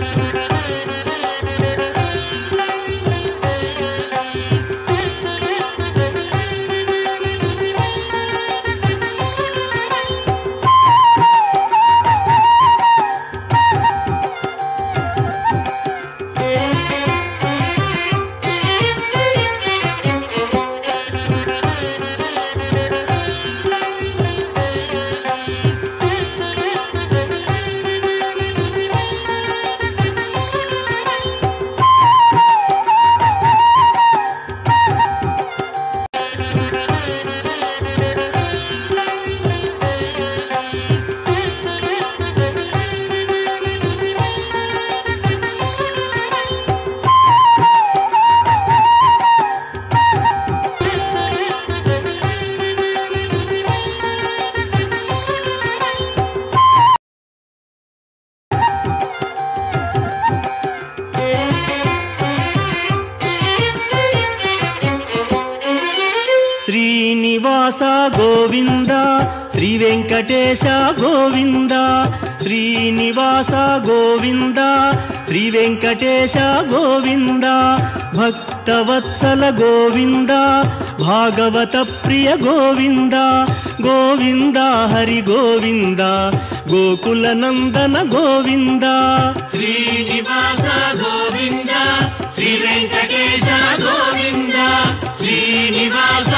శ్రీనివాస గోవింద శ్రీ వెంకటేశ గోవింద శ్రీనివాస గోవింద శ్రీ వెంకటేశ గోవింద భక్తవత్సల గోవింద భాగవత ప్రియ గోవింద గోవింద హరి గోవింద గోకుల నందన గోవింద శ్రీనివాస గోవింద శ్రీ వెంకటేశ గోవింద శ్రీనివాస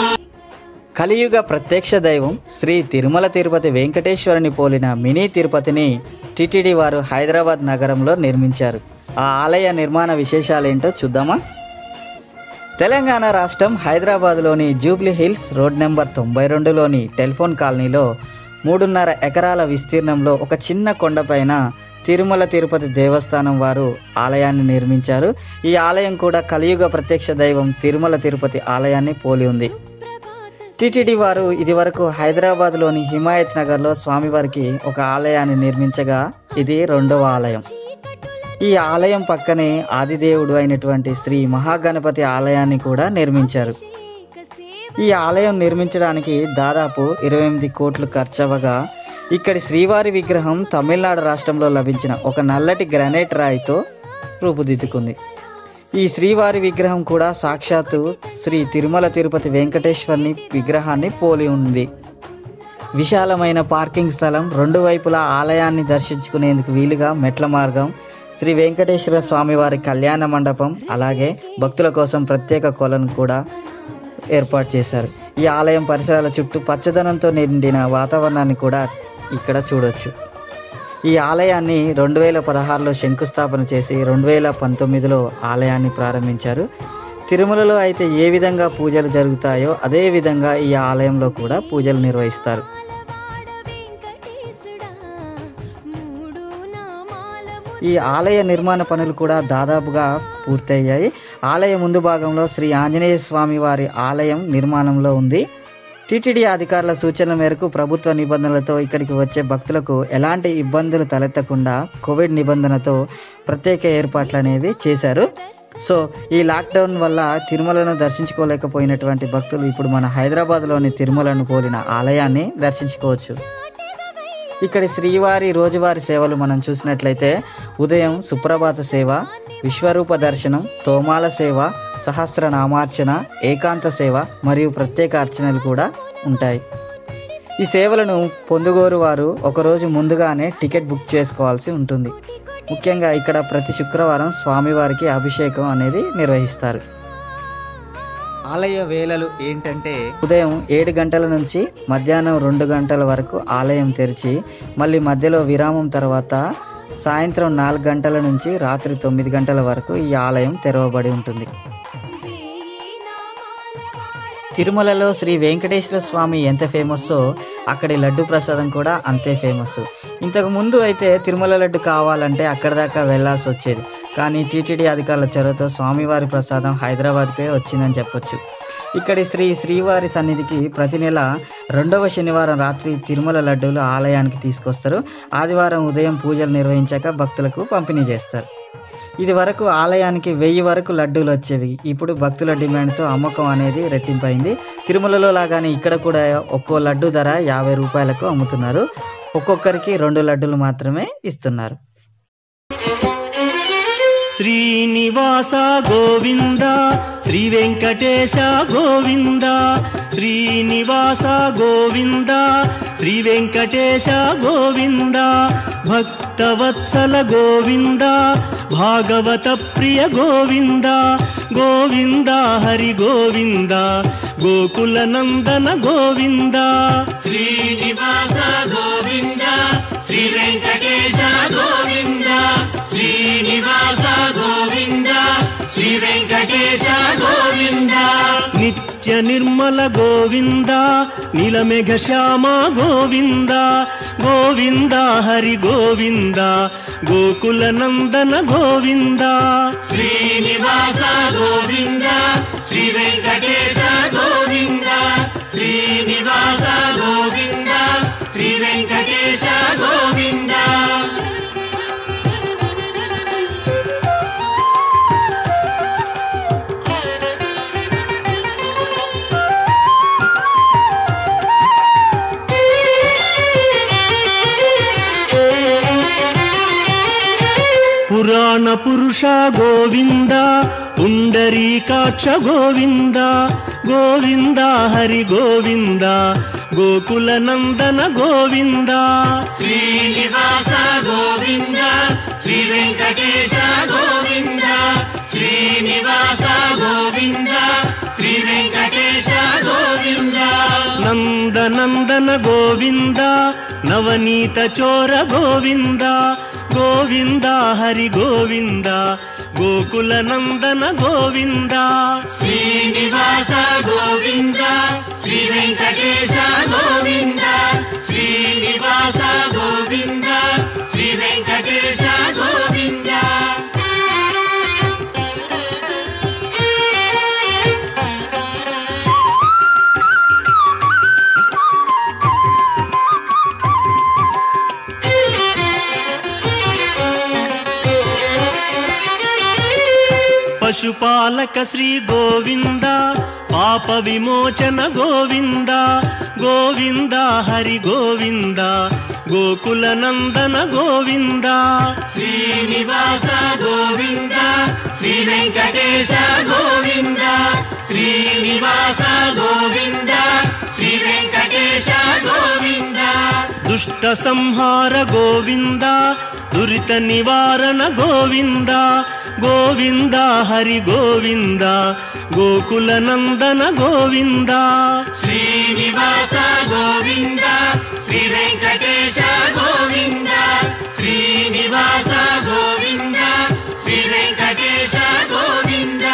కలియుగ ప్రత్యక్ష దైవం శ్రీ తిరుమల తిరుపతి వెంకటేశ్వరుని పోలిన మినీ తిరుపతిని టిటిడి వారు హైదరాబాద్ నగరంలో నిర్మించారు. ఆ ఆలయ నిర్మాణ విశేషాలేంటో చూద్దామా? తెలంగాణ రాష్ట్రం హైదరాబాద్లోని జూబ్లీ హిల్స్ రోడ్ నెంబర్ 92లోని టెలిఫోన్ కాలనీలో 3.5 ఎకరాల విస్తీర్ణంలో ఒక చిన్న కొండపైన తిరుమల తిరుపతి దేవస్థానం వారు ఆలయాన్ని నిర్మించారు. ఈ ఆలయం కూడా కలియుగ ప్రత్యక్ష దైవం తిరుమల తిరుపతి ఆలయాన్ని పోలి ఉంది. టిటిడి వారు ఇదివరకు హైదరాబాద్లోని హిమాయత్ నగర్లో స్వామివారికి ఒక ఆలయాన్ని నిర్మించగా ఇది 2వ ఆలయం. ఈ ఆలయం పక్కనే ఆదిదేవుడు అయినటువంటి శ్రీ మహాగణపతి ఆలయాన్ని కూడా నిర్మించారు. ఈ ఆలయం నిర్మించడానికి దాదాపు 28 కోట్లు ఖర్చవగా ఇక్కడి శ్రీవారి విగ్రహం తమిళనాడు రాష్ట్రంలో లభించిన ఒక నల్లటి గ్రానైట్ రాయితో రూపుదిద్దుకుంది. ఈ శ్రీవారి విగ్రహం కూడా సాక్షాత్తు శ్రీ తిరుమల తిరుపతి వెంకటేశ్వరుని విగ్రహాన్ని పోలి ఉంది. విశాలమైన పార్కింగ్ స్థలం, 2 వైపులా ఆలయాన్ని దర్శించుకునేందుకు వీలుగా మెట్ల మార్గం, శ్రీ వెంకటేశ్వర స్వామివారి కళ్యాణ మండపం, అలాగే భక్తుల కోసం ప్రత్యేక కొలను కూడా ఏర్పాటు చేశారు. ఈ ఆలయం పరిసరాల చుట్టూ పచ్చదనంతో నిండిన వాతావరణాన్ని కూడా ఇక్కడ చూడొచ్చు. ఈ ఆలయాన్ని 2016లో శంకుస్థాపన చేసి 2019లో ఆలయాన్ని ప్రారంభించారు. తిరుమలలో అయితే ఏ విధంగా పూజలు జరుగుతాయో అదే విధంగా ఈ ఆలయంలో కూడా పూజలు నిర్వహిస్తారు. ఈ ఆలయ నిర్మాణ పనులు కూడా దాదాపుగా పూర్తయ్యాయి. ఆలయ ముందు భాగంలో శ్రీ ఆంజనేయ స్వామి వారి ఆలయం నిర్మాణంలో ఉంది. టిటిడి అధికారుల సూచనల మేరకు ప్రభుత్వ నిబంధనలతో ఇక్కడికి వచ్చే భక్తులకు ఎలాంటి ఇబ్బందులు తలెత్తకుండా కోవిడ్ నిబంధనతో ప్రత్యేక ఏర్పాట్లు అనేవి చేశారు. సో ఈ లాక్డౌన్ వల్ల తిరుమలను దర్శించుకోలేకపోయినటువంటి భక్తులు ఇప్పుడు మన హైదరాబాద్లోని తిరుమలను పోలిన ఆలయాన్ని దర్శించుకోవచ్చు. ఇక్కడి శ్రీవారి రోజువారీ సేవలు మనం చూసినట్లయితే ఉదయం సుప్రభాత సేవ, విశ్వరూప దర్శనం, తోమాల సేవ, సహస్రనామార్చన, ఏకాంత సేవ మరియు ప్రత్యేక అర్చనలు కూడా ఉంటాయి. ఈ సేవలను పొందుగోరు వారు ఒకరోజు ముందుగానే టికెట్ బుక్ చేసుకోవాల్సి ఉంటుంది. ముఖ్యంగా ఇక్కడ ప్రతి శుక్రవారం స్వామివారికి అభిషేకం అనేది నిర్వహిస్తారు. ఆలయ వేళలు ఏంటంటే ఉదయం 7 గంటల నుంచి మధ్యాహ్నం 2 గంటల వరకు ఆలయం తెరిచి మళ్ళీ మధ్యలో విరామం తర్వాత సాయంత్రం 4 గంటల నుంచి రాత్రి 9 గంటల వరకు ఈ ఆలయం తెరవబడి ఉంటుంది. తిరుమలలో శ్రీ వెంకటేశ్వర స్వామి ఎంత ఫేమస్సో అక్కడి లడ్డు ప్రసాదం కూడా అంతే ఫేమస్. ఇంతకు ముందు అయితే తిరుమల లడ్డు కావాలంటే అక్కడి దాకా వెళ్లాల్సి వచ్చేది. కానీ టీటీడీ అధికారుల చొరవతో స్వామివారి ప్రసాదం హైదరాబాద్కే వచ్చిందని చెప్పొచ్చు. ఇక్కడి శ్రీవారి సన్నిధికి ప్రతి నెల 2వ శనివారం రాత్రి తిరుమల లడ్డూలు ఆలయానికి తీసుకొస్తారు. ఆదివారం ఉదయం పూజలు నిర్వహించాక భక్తులకు పంపిణీ చేస్తారు. ఇది వరకు ఆలయానికి 1000 వరకు లడ్డూలు వచ్చేవి. ఇప్పుడు భక్తుల డిమాండ్తో అమ్మకం అనేది రెట్టింపైంది. తిరుమలలో లాగానే ఇక్కడ కూడా ఒక్కో లడ్డు ధర 50 రూపాయలకు అమ్ముతున్నారు. ఒక్కొక్కరికి 2 లడ్డూలు మాత్రమే ఇస్తున్నారు. శ్రీనివాస గోవింద శ్రీ వెంకటేశ గోవింద శ్రీనివాస గోవింద శ్రీ వెంకటేశ గోవింద భక్తవత్సల గోవింద భాగవత ప్రియ గోవింద గోవింద హరి గోవింద గోకుల నందన గోవింద శ్రీనివాస గోవింద శ్రీ వెంకటేశ గోవింద శ్రీనివాస గోవింద శ్రీ వెంకటేశ గోవింద నిత్య నిర్మల గోవింద నీలమేఘ శ్యామ గోవింద గోవింద హరి గోవింద గోకుల నందన గోవింద శ్రీనివాస గోవింద శ్రీ వెంకటేశ గోవింద శ్రీనివాస గోవింద శ్రీ వెంకటేశ గోవింద పురాణ పురుష గోవింద పుండరీకాక్ష గోవింద గోవింద హరి గోవింద గోకుల నందన గోవింద శ్రీనివాస గోవింద శ్రీ వెంకటేశ గోవింద శ్రీనివాస గోవింద శ్రీ వెంకటేశ గోవింద నందనందన గోవింద నవనీత చోర గోవింద గోవింద హరి గోవింద గోకుల నందన గోవింద శ్రీనివాస గోవింద శ్రీ వెంకటేశ గోవింద శ్రీనివాస గోవింద శ్రీ వెంకటేశ గోవింద పశుపాలక శ్రీ గోవింద పాప విమోచన గోవింద గోవింద హరి గోవింద గోకుల నందన గోవింద శ్రీనివాస గోవింద శ్రీ వెంకటేశ గోవింద శ్రీనివాస గోవింద శ్రీ వెంకటేశ గోవింద దుష్ట సంహార గోవింద దురిత నివారణ గోవింద గోవింద హరి గోవింద గోకుల నందన గోవింద శ్రీనివాస గోవింద శ్రీ వెంకటేశ గోవింద శ్రీనివాస గోవింద శ్రీ వెంకటేశ గోవింద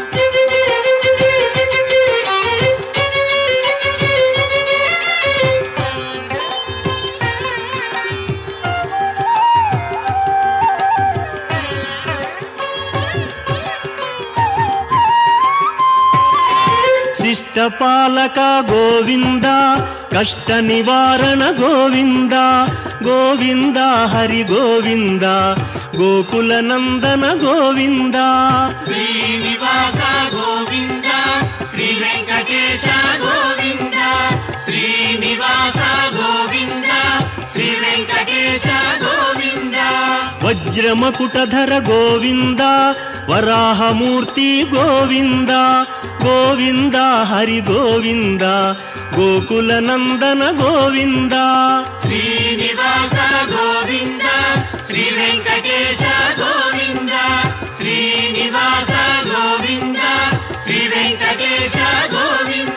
శిష్టపాలక గోవింద కష్ట నివారణ గోవింద గోవింద హరి గోవింద గోకుల నందన గోవింద శ్రీనివాస గోవింద శ్రీ వెంకటేశ గోవింద శ్రీనివాస గోవింద శ్రీ వెంకటేశ గోవింద వజ్రమకుటధర గోవింద వరాహమూర్తి గోవింద గోవింద హరి గోవింద గోకుల నందన గోవింద శ్రీనివాస గోవింద శ్రీ వెంకటేశ గోవింద శ్రీనివాస గోవింద శ్రీ వెంకటేశ గోవింద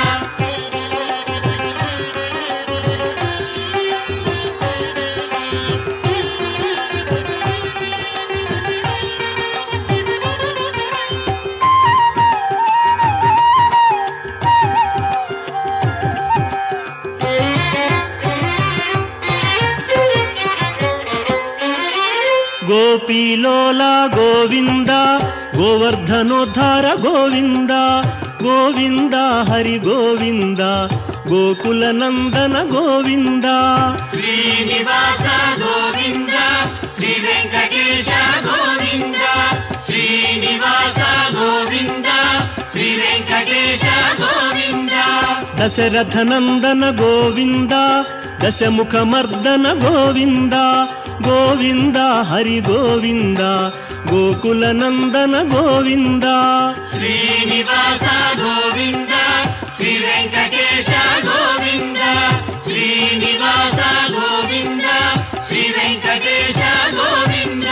గోపీలోల గోవింద గోవర్ధనోద్ధార గోవింద గోవింద హరి గోవింద గోకుల నందన గోవింద శ్రీనివాస గోవింద శ్రీ వెంకటేశ గోవింద శ్రీనివాస గోవింద శ్రీ వెంకటేశ గోవింద దశరథ నందన గోవింద దశముఖమర్దన గోవింద గోవింద హరి గోవింద గోకుల నందన గోవింద శ్రీనివాస గోవింద శ్రీ వెంకటేశ గోవింద శ్రీనివాస గోవింద శ్రీ వెంకటేశ గోవింద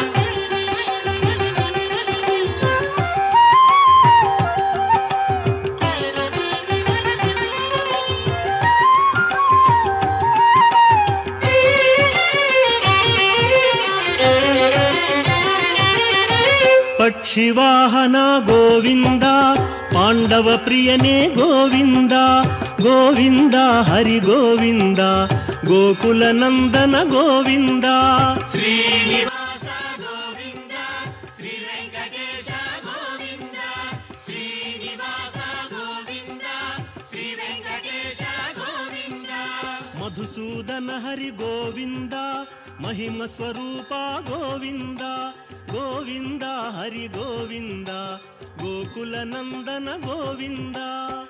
పక్షివాహన గోవింద పాండవ ప్రియనే గోవింద గోవింద హరి గోవింద గోకుల నందన గోవింద శ్రీనివాస గోవింద శ్రీ వెంకటేశ గోవింద శ్రీనివాస గోవింద శ్రీ వెంకటేశ గోవింద మధుసూదన హరి గోవింద మహిమ స్వరూప గోవింద గోవింద హరి గోవింద గోకుల నందన గోవింద